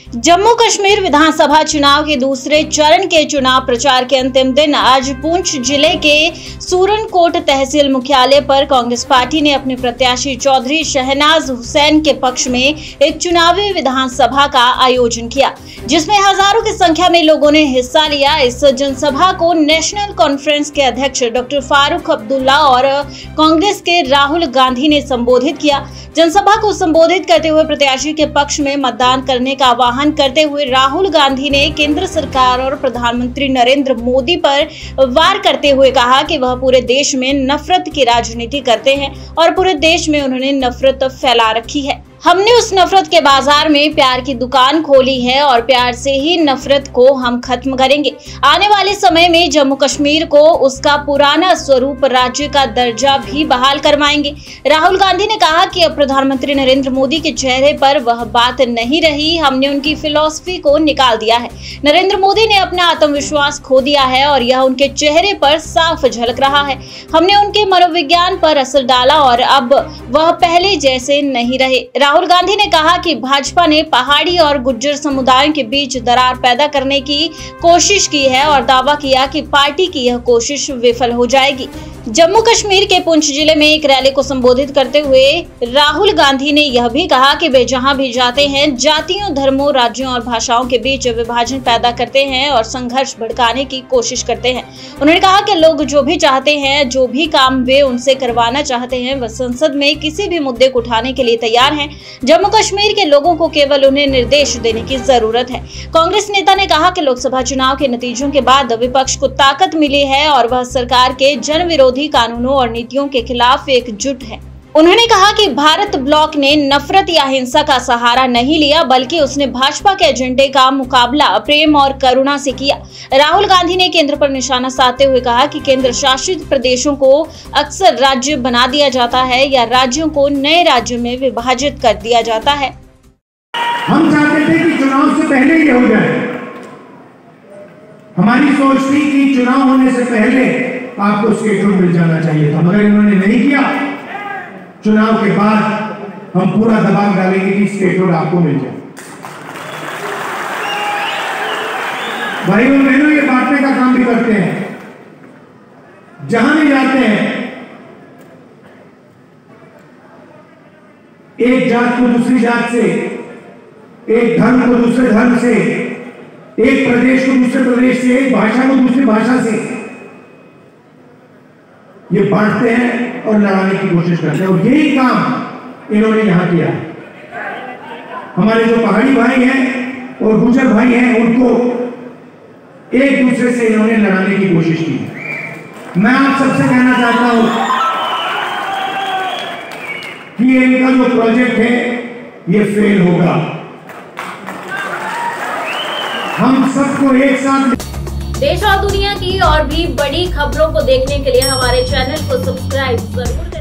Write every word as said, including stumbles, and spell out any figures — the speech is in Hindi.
जम्मू कश्मीर विधानसभा चुनाव के दूसरे चरण के चुनाव प्रचार के अंतिम दिन आज पुंछ जिले के सूरनकोट तहसील मुख्यालय पर कांग्रेस पार्टी ने अपने प्रत्याशी चौधरी शहनाज हुसैन के पक्ष में एक चुनावी विधानसभा का आयोजन किया, जिसमें हजारों की संख्या में लोगों ने हिस्सा लिया। इस जनसभा को नेशनल कॉन्फ्रेंस के अध्यक्ष डॉक्टर फारूक अब्दुल्ला और कांग्रेस के राहुल गांधी ने संबोधित किया। जनसभा को संबोधित करते हुए प्रत्याशी के पक्ष में मतदान करने का आह्वान करते हुए राहुल गांधी ने केंद्र सरकार और प्रधानमंत्री नरेंद्र मोदी पर वार करते हुए कहा कि वह पूरे देश में नफरत की राजनीति करते हैं और पूरे देश में उन्होंने नफरत फैला रखी है। हमने उस नफरत के बाजार में प्यार की दुकान खोली है और प्यार से ही नफरत को हम खत्म करेंगे। आने वाले समय में जम्मू कश्मीर को उसका पुराना स्वरूप राज्य का दर्जा भी बहाल करवाएंगे। राहुल गांधी ने कहा कि अब प्रधानमंत्री नरेंद्र मोदी के चेहरे पर वह बात नहीं रही, हमने उनकी फिलॉसफी को निकाल दिया है। नरेंद्र मोदी ने अपना आत्मविश्वास खो दिया है और यह उनके चेहरे पर साफ झलक रहा है। हमने उनके मनोविज्ञान पर असर डाला और अब वह पहले जैसे नहीं रहे। राहुल गांधी ने कहा कि भाजपा ने पहाड़ी और गुज्जर समुदायों के बीच दरार पैदा करने की कोशिश की है और दावा किया कि पार्टी की यह कोशिश विफल हो जाएगी। जम्मू कश्मीर के पुंछ जिले में एक रैली को संबोधित करते हुए राहुल गांधी ने यह भी कहा कि वे जहां भी जाते हैं जातियों, धर्मों, राज्यों और भाषाओं के बीच विभाजन पैदा करते हैं और संघर्ष भड़काने की कोशिश करते हैं। उन्होंने कहा कि लोग जो भी चाहते हैं, जो भी काम वे उनसे करवाना चाहते हैं, वह संसद में किसी भी मुद्दे को उठाने के लिए तैयार हैं। जम्मू कश्मीर के लोगों को केवल उन्हें निर्देश देने की जरूरत है। कांग्रेस नेता ने कहा कि लोकसभा चुनाव के नतीजों के बाद विपक्ष को ताकत मिली है और वह सरकार के जन विरोधी कानूनों और नीतियों के खिलाफ एकजुट है। उन्होंने कहा कि भारत ब्लॉक ने नफरत या हिंसा का सहारा नहीं लिया, बल्कि उसने भाजपा के एजेंडे का मुकाबला प्रेम और करुणा से किया। राहुल गांधी ने केंद्र पर निशाना साधते हुए कहा कि केंद्र शासित प्रदेशों को अक्सर राज्य बना दिया जाता है या राज्यों को नए राज्यों में विभाजित कर दिया जाता है। हम चाहते थे कि चुनाव से पहले ये हो जाए। हमारी सोच थी कि चुनाव होने से पहले आपको स्टेट मिल जाना चाहिए था, मगर इन्होंने नहीं किया। चुनाव के बाद हम पूरा दबाव डालेंगे कि स्टेट आपको मिल जाए। भाई और बहनों, ये बांटने का काम भी करते हैं। जहां भी जाते हैं, एक जात को दूसरी जात से, एक धर्म को दूसरे धर्म से, एक प्रदेश को दूसरे प्रदेश से, एक भाषा को दूसरी भाषा से ये बांटते हैं और लड़ाने की कोशिश करते हैं। और यही काम इन्होंने यहां किया। हमारे जो पहाड़ी भाई हैं और गुज्जर भाई हैं, उनको एक दूसरे से इन्होंने लड़ाने की कोशिश की। मैं आप सबसे कहना चाहता हूं कि ये इनका जो प्रोजेक्ट है ये फेल होगा। हम सबको एक साथ देश और दुनिया की और भी बड़ी खबरों को देखने के लिए हमारे चैनल को सब्सक्राइब जरूर करें।